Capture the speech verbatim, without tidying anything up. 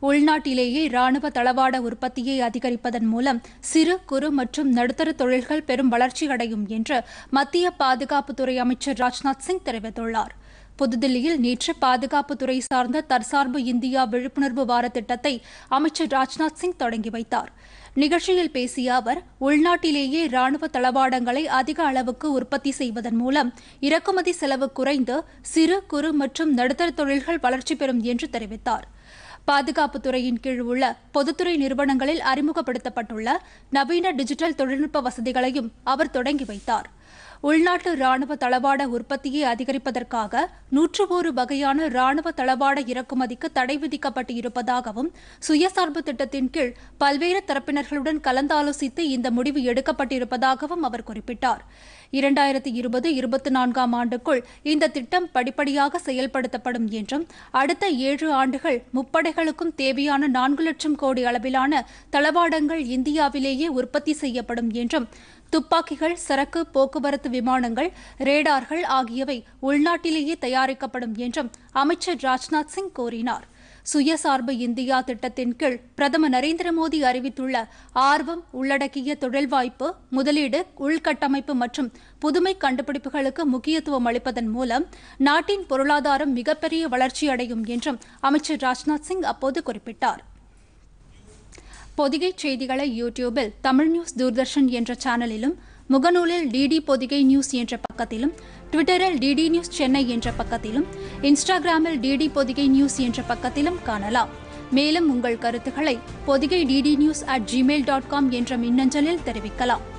உள்நாட்டிலேயே ராணுவ தளவாட உற்பத்தியை அதிகரிப்பதன் மூலம் சிறு குறு மற்றும் நடுத்தர தொழில்கள் பெரும் வளர்ச்சியடையும் என்று மத்திய பாதுகாப்புத்துறை அமைச்சர் ராஜ்நாத் சிங் தெரிவித்துள்ளார். புதுதில்லியில் நேற்று பாதுகாப்புத்துறை சார்ந்த தற்சார்பு இந்தியா விழிப்புணர்வு வார திட்டத்தை அமைச்சர் ராஜ்நாத் சிங் தொடங்கி வைத்தார். நிகழ்ச்சியில் பேசிய அவர், உள்நாட்டிலேயே ராணுவ தளவாடங்களை அதிக அளவுக்கு உற்பத்தி செய்வதன் மூலம் இறக்குமதி செலவு குறைந்து சிறு குறு மற்றும் நடுத்தர தொழில்கள் வளர்ச்சி பெறும் என்று தெரிவித்தார். பாதுகாப்புத்துறையின் கீழ் உள்ள பொதுத்துறை நிறுவனங்களில் அறிமுகப்படுத்தப்பட்டுள்ள நவீன டிஜிட்டல் தொழில்நுட்ப வசதிகளையும் அவர் தொடங்கி வைத்தார். உள்நாட்டு ராணுவ தளவாட உற்பத்தியை அதிகரிப்பதற்காக நூற்று ஒரு வகையான ராணுவ தளவாட இறக்குமதிக்கு தடை விதிக்கப்பட்டு இருப்பதாகவும், சுயசார்பு திட்டத்தின் கீழ் பல்வேறு தரப்பினர்களுடன் கலந்தாலோசித்து இந்த முடிவு எடுக்கப்பட்டிருப்பதாகவும் அவர் குறிப்பிட்டார். இரண்டாயிரத்தி இருபது இருபத்தி நான்காம் ஆண்டுக்குள் இந்த திட்டம் படிப்படியாக செயல்படுத்தப்படும் என்றும், அடுத்த ஏழு ஆண்டுகள் முப்படைகளுக்கும் தேவையான நான்கு லட்சம் கோடி அளவிலான தளவாடங்கள் இந்தியாவிலேயே உற்பத்தி செய்யப்படும் என்றும், துப்பாக்கிகள், சரக்கு போக்குவரத்து விமானங்கள், ரேடார்கள் ஆகியவை உள்நாட்டிலேயே தயாரிக்கப்படும் என்றும் அமைச்சர் ராஜ்நாத் சிங் கூறினார். சுயசார்பு இந்தியா திட்டத்தின் கீழ் பிரதமர் நரேந்திர மோடி அறிவித்துள்ள ஆர்வம் உள்ளடக்கிய தொழில் வாய்ப்பு, முதலீடு, உள்கட்டமைப்பு மற்றும் புதுமை கண்டுபிடிப்புகளுக்கு முக்கியத்துவம் அளிப்பதன் மூலம் நாட்டின் பொருளாதாரம் மிகப்பெரிய வளர்ச்சியடையும் என்றும் அமைச்சர் ராஜ்நாத் சிங் அப்போது குறிப்பிட்டார். பொதிகை செய்திகளை யூடியூபில் தமிழ் நியூஸ் தூர்தர்ஷன் என்ற சேனலிலும், முகநூலில் டிடி பொதிகை நியூஸ் என்ற பக்கத்திலும், ட்விட்டரில் டிடி நியூஸ் சென்னை என்ற பக்கத்திலும், இன்ஸ்டாகிராமில் டிடி பொதிகை நியூஸ் என்ற பக்கத்திலும் காணலாம். மேலும் உங்கள் கருத்துக்களை Podhigai DD news at Gmail dot com என்ற மின்னஞ்சலில் தெரிவிக்கலாம்.